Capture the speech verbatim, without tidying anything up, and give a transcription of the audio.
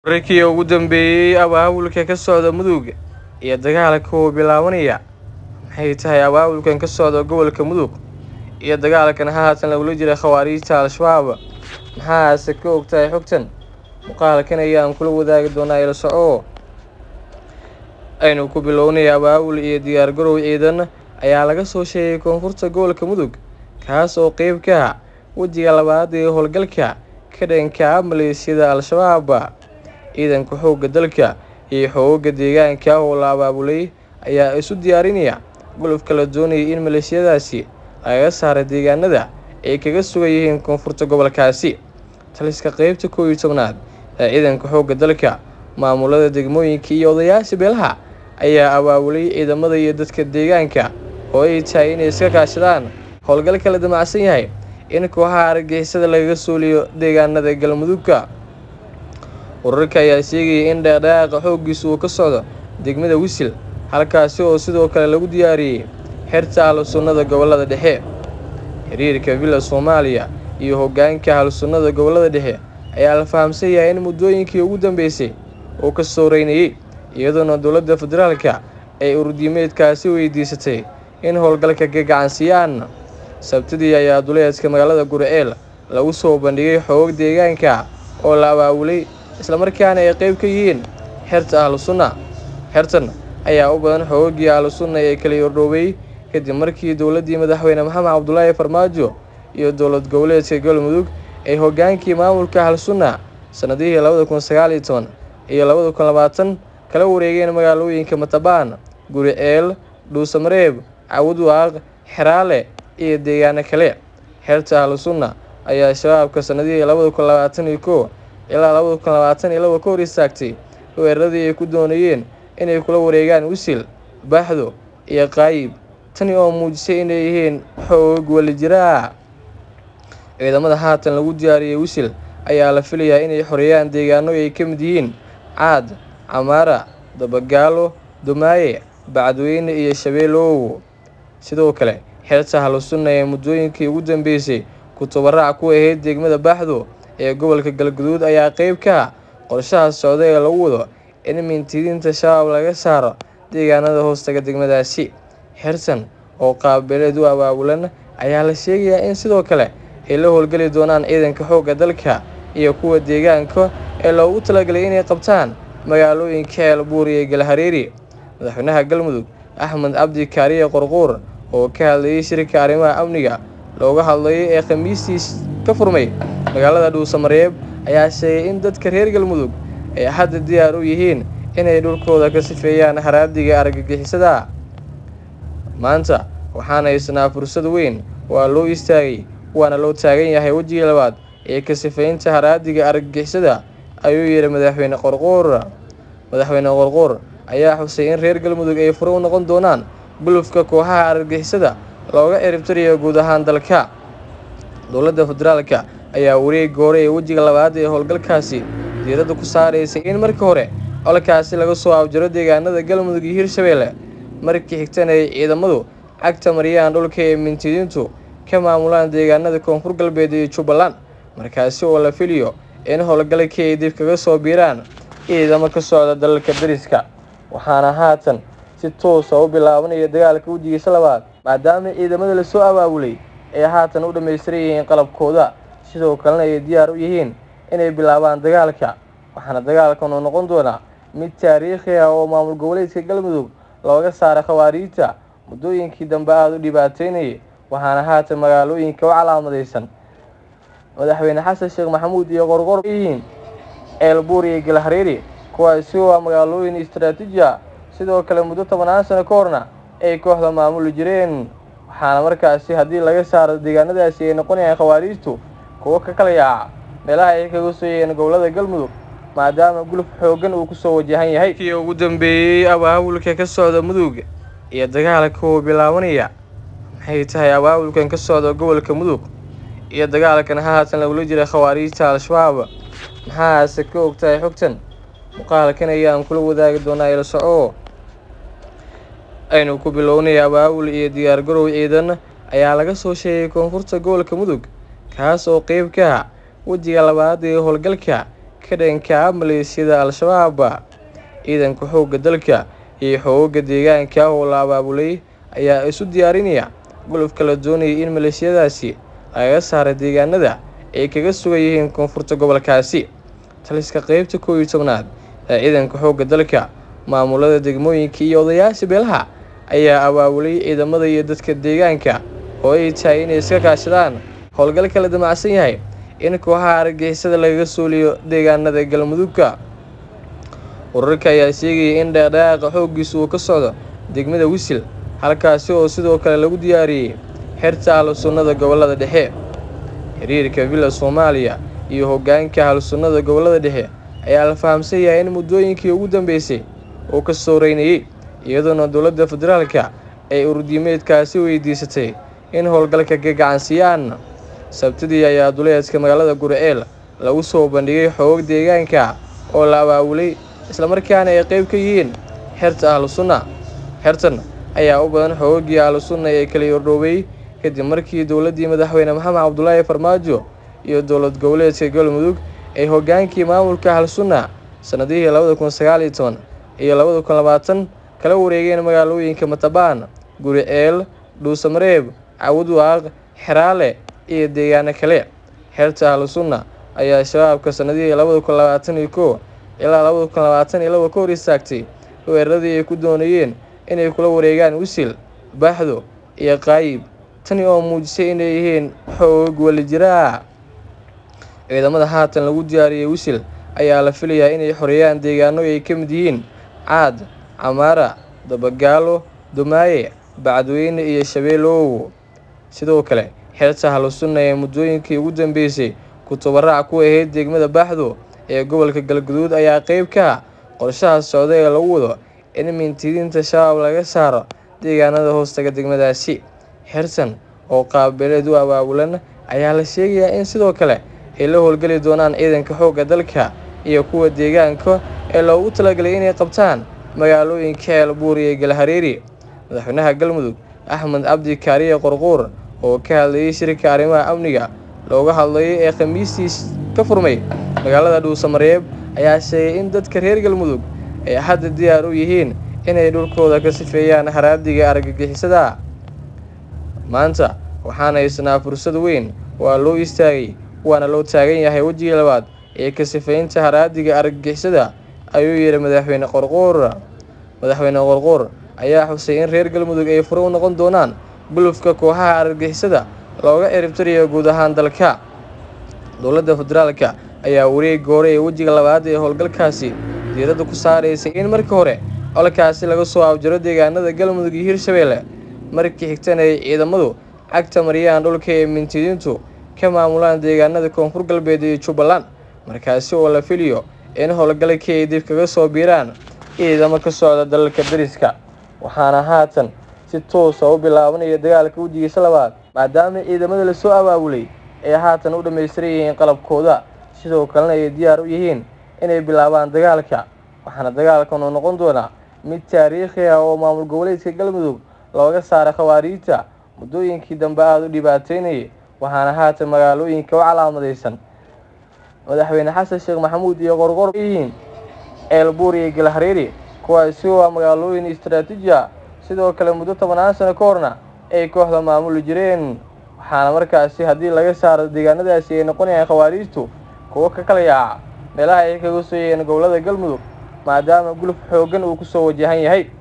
Wararkii ugu dambeeyay abaabulka ka socda Mudug iyo dagaalka uu bilaabanaya maxay tahay abaabulkan ka socda gobolka Mudug iyo dagaalkan haatan lagula jiro khawaarijta Al-Shabaab maxaase ka ogtahay xogtan muuqaalkan ayaan kula wadaagi doonaa ila soco aynu ku bilownay abaabul iyo diyaar garow ciidan ayaa laga soo sheegay koonfurta gobolka Mudug kaas oo qayb ka ah wajiga labaad ee howlgalka ka dhanka ah maleeshiyada Al-Shabaab ciidanka xoogga dalka iyo xoogga deegaanka oo la abaabulay ayaa isu diyaarinaya guluf kala doonaya in maleeshiyadaasi laga saaro deegaanada ay kaga sugan yihiin koonfurta gobolkaasi taliska qaybta koow iyo tobnaad ee ciidanka xoogga dalka maamulada degmooyinka iyo odayaasha beelaha ayaa abaabulay ciidamada iyo dadka deegaanka oo ay tahay inay iska kaashadaan howlgal kala damacsan yahay in kooxaha argagixisada lagaga suuliyo deegaanada galmudugka wararka ayaa sheegaya in dhaqdhaqaaqa xooggiisu uu ka socdo degmada Wisil halkaasi oo sidoo kale lagu diyaariyay xirta ahlusunnada gobolada dhexe xiriirka Villa Soomaaliya iyo hoggaanka ahlusunnada gobolada dhexe ayaa la fahamsan yahay in muddooyinkii ugu dambeysay uu ka soo reynayay iyadoo dowladda federaalka ay ururdiimeedkaasi weydiisatay in howlgalka ka gacansiiyaan sabtidii ayaa duleedka magaalada Gurceel lagu soo bandhigay xoog deegaanka oo la abaabulay isla markaana ay qayb ka yihiin xirta ahlusunna xirtan ayaa u badan xoogii ahlusunna ee kala yordhoobay kadib markii dowladii madaxweyne Maxamed Cabdullaahi Farmaajo iyo dowlad goboleedka Galmudug ay hoggaankii maamulka ahlusunna sanadihii laba kun sagaal iyo toban iyo laba kun labaatan kala wareegeen magaalooyinka Matabaan, Gurceel, Dhuusamareeb, Cawdwaaq, Xeraale iyo deegaano kale xirta ahlusunna ayaa shabaabka sanadihii laba kun labaatan iyo kow ilaa laba kun labaatan iyo laba ka hor istaagtay weeraradii ay ku doonayeen inay kula wareegaan Wisil, Baxdo iyo Qaayib tani oo muujisay inay yihiin xoog wali jira ciidamada haatan lagu diyaariyay Wisil ayaa la filayaa inay xoreeyaan deegaano ay ka mid yihiin Caad, Camaara, Dabagaalo, Dumaaye, Bacdweyne iyo Shabeelow sidoo kale xirta ahlusunna ee muddooyinkii ugu dambeysay ku tabaruc ku ahayd degmada Baxdo ee gobolka Galgaduud ayaa qayb ka ah qorshaha socda ee lagu wado in mintidiinta shabaab laga saaro deegaanada hoostaga degmadaasi xirtan oo qaabileed u abaabulan ayaa la sheegayaa in sidoo kale ay la howlgali doonaan ciidanka xoogga dalka iyo kuwa deegaanka ee loogu talagalay inay qabtaan magaalooyinka Ceelbuur iyo Galhareeri madaxweynaha Galmudug Axmed Cabdi Kaariye Qorqoor oo ka hadlayay shirka arrimaha amniga looga hadlayay ee khamiistii ka furmay magaalada Dhuusamareeb ayaa sheegay in dadka reer Galmudug ay hadda diyaar u yihiin inay dhulkooda ka sifeeyaan haraadiga argagixisada maanta waxaan haysanaa fursad weyn waa loo istaagay waana loo taagan yahay wajiga labaad ee ka sifeynta haraadiga argagixisada ayuu yiri madaxweyne Qorqoor madaxweyne Qorqoor ayaa xusay in reer Galmudug ay furo u noqon doonaan gulufka kooxaha argagixisada looga ciribtirayo guud ahaan dalka dowladda federaalka ayaa wareeg hore ee wajiga labaad ee howlgalkaasi diiradda ku saareysay in markii hore olkaasi laga soo afjaro deegaanada Galmudug iyo Hirshabeelle markii xigtana ay ciidamadu cagta mariyaan dhulka ee mintidiintu ka maamulaan deegaanada koonfur galbeed iyo Jubbaland markaasi oo la filayo in howlgalka ay dib kaga soo biiraan ciidamo ka socda dalalka dariska waxaana haatan si toos ah u bilaabanaya dagaalka wajigiisa labaad maadaama ciidamada la soo abaabulay ay haatan u dhameystiran yihiin qalabkooda sidoo kalena ay diyaar u yihiin inay bilaabaan dagaalka waxaana dagaalkan uu noqon doonaa mid taariikhi ah oo maamul goboleedka Galmudug looga saaray khawaarijta muddooyinkii dambe aad u dhibaateynayay waxaana haatan magaalooyinka u calaamadeysan madaxweyne Xasan Sheekh Maxamuud iyo Qorqoor yihiin Ceelbuur iyo Galhareeri kuwaasi oo ah magaalooyin istiraatiiji ah sidoo kale muddo toban sano ka horna ay kooxda maamuli jireen waxaana markaasi haddii laga saaro deegaanadaasi ay noqonayaan khawaarijtu kuwa ka kala yaaca meelaha ay kaga soo yeeyeen gobolada Galmudug maadaama guluf xooggan uu ku soo wajahan yahay kii ugu dambeeyay abaabulka ka socda Mudug iyo dagaalka uu bilaabanaya maxay tahay abaabulkan ka socda gobolka Mudug iyo dagaalkan haatan lagula jiro khawaarijta Al-Shabaab maxaase ka ogtahay xogtan muuqaalkan ayaan kula wadaagi doonaa ila soco aynu ku bilownay abaabul iyo diyaar garow ciidan ayaa laga soo sheegay koonfurta gobolka Mudug kaas oo qayb ka ah wajiga labaad ee howlgalka ka dhanka maleeshiyada Al-Shabaab. Ciidanka xoogga dalka iyo xoogga deegaanka oo la abaabulay ayaa isu diyaarinaya guluf kala doonaya in maleeshiyadaasi laga saaro deegaanada ay kaga sugan yihiin koonfurta gobolkaasi. Taliska qaybta kow iyo tobnaad ee ciidanka xoogga dalka, maamulada degmooyinka iyo odayaasha beelaha ayaa abaabulay ciidamada iyo dadka deegaanka oo ay tahay inay iska kaashadaan howlgal kala damacsan yahay in kooxaha argagixisada lagaga suuliyo deegaanada Galmudugka. Wararka ayaa sheegaya in dhaqdhaqaaqa xooggiisu uu ka socdo degmada Wisil, halkaasi oo sidoo kale lagu diyaariyay xerta ahlusunnada gobolada dhexe. Xiriirka Villa Soomaaliya iyo hoggaanka ahlusunnada gobolada dhexe ayaa la fahamsan yahay in muddooyinkii ugu dambeysay uu ka soo reynayay, iyadoona dowladda federaalka ay ururdiimeedkaasi weydiisatay in howlgalka ka gacansiiyaan. Sabtidii ayaa duleedka magaalada Guriceel lagu soo bandhigay xoog deegaanka oo la abaabulay isla markaana ay qayb ka yihiin xerta ahlusunna. Xertan ayaa u badan xooggii ahlusunna ee kala yordhoobay kadib markii dowladdii madaxweyne Maxamed Cabdullaahi Farmaajo iyo dowlad goboleedka Galmudug ay hoggaankii maamulka ahlusunna sanadihii labada kun sagaal iyo toban iyo labada kun labaatan kala wareegeen magaalooyinka Matabaan, Guriceel, Dhuusamareeb, Cawdwaaq, Xeraale iyo deegaano kale. Xerta ahlusunna ayaa shabaabka sanadihii labada kun labaatan iyo kow ilaa labada kun labaatan iyo laba ka hor istaagtay weeraradii ay ku doonayeen inay kula wareegaan Wisil, Baxdo iyo Qaayib, tani oo muujisay inay yihiin xoog wali jira. Ciidamada haatan lagu diyaariyay Wisil ayaa la filayaa inay xoreeyaan deegaano ay ka mid yihiin Caad, Camaara, Dabagaalo, Dumaaye, Bacadweyne iyo Shabeelow. Sidoo kale xerta ahlusunna ee muddooyinkii ugu dambeysay ku tabaruc ku ahayd degmada Baxdo ee gobolka Galgaduud ayaa qayb ka ah qorshaha socda ee lagu wado in mintidiinta shabaab laga saaro deegaanada hoostaga degmadaasi. Xertan oo qaab beeleed u abaabulan ayaa la sheegayaa in sidoo kale ay la howlgali doonaan ciidanka xoogga dalka iyo kuwa deegaanka ee loogu talagalay inay qabtaan magaalooyinka Ceelbuur iyo Galhareeri. Madaxweynaha Galmudug Axmed Cabdi Kaariye Qorqoor oo ka hadlayay shirka arrimaha amniga looga hadlayay ee Khamiistii ka furmay magaalada Dhuusamareeb ayaa sheegay in dadka reer Galmudug ay hadda diyaar u yihiin inay dhulkooda ka sifeeyaan haraadiga argagixisada. Maanta waxaan haysanaa fursad weyn, waa loo istaagay waana loo taagan yahay wajigii labaad ee ka sifeynta haraadiga argagixisada, ayuu yiri madaxweyne Qorqoor. Madaxweyne Qorqoor ayaa xusay in reer Galmudug ay fure u noqon doonaan gulufka kooxaha argagixisada looga ciribtirayo guud ahaan dalka. Dowladda federaalka ayaa wareeg hore ee wajiga labaad ee howlgalkaasi diiradda ku saaraysay in markii hore olkaasi laga soo afjaro deegaanada Galmudug iyo Hirshabeelle, markii xigtana ay ciidamadu cagta mariyaan dhulka ee mintidiintu ka maamulaan deegaanada Koonfur Galbeed iyo Jubbaland, markaasi oo la filayo in howlgalkii ay dib kaga soo biiraan ciidamo ka socda dalalka dariska. Waxaana haatan si toos ah u bilaabanaya dagaalka wajigiisa labaad, maadaama ciidamada la soo abaabulay ay haatan u dhammaystiran yihiin qalabkooda, sidoo kalena ay diyaar u yihiin inay bilaabaan dagaalka. Waxaana dagaalkan uu noqon doonaa mid taariikhi ah oo maamul goboleedka Galmudug looga saaray khawaarijta muddooyinkii dambe aad u dhibaateynayay. Waxaana haatan magaalooyinka u calaamadeysan madaxweyne Xasan Sheekh Maxamuud iyo Qorqoor yihiin Ceelbuur iyo Galhareeri, kuwaasi oo ah magaalooyin istiraatiiji ah, sidoo kale muddo tobanaan sano ka horna ay kooxda maamuli jireen. Waxaana markaasi haddii laga saaro deegaanadaasi ay noqonayaan khawaarijtu kuwo ka kala yaaca meelaha ay kaga soo yeeyeen gobolada Galmudug, maadaama guluf xooggan uu ku soo wajahan yahay.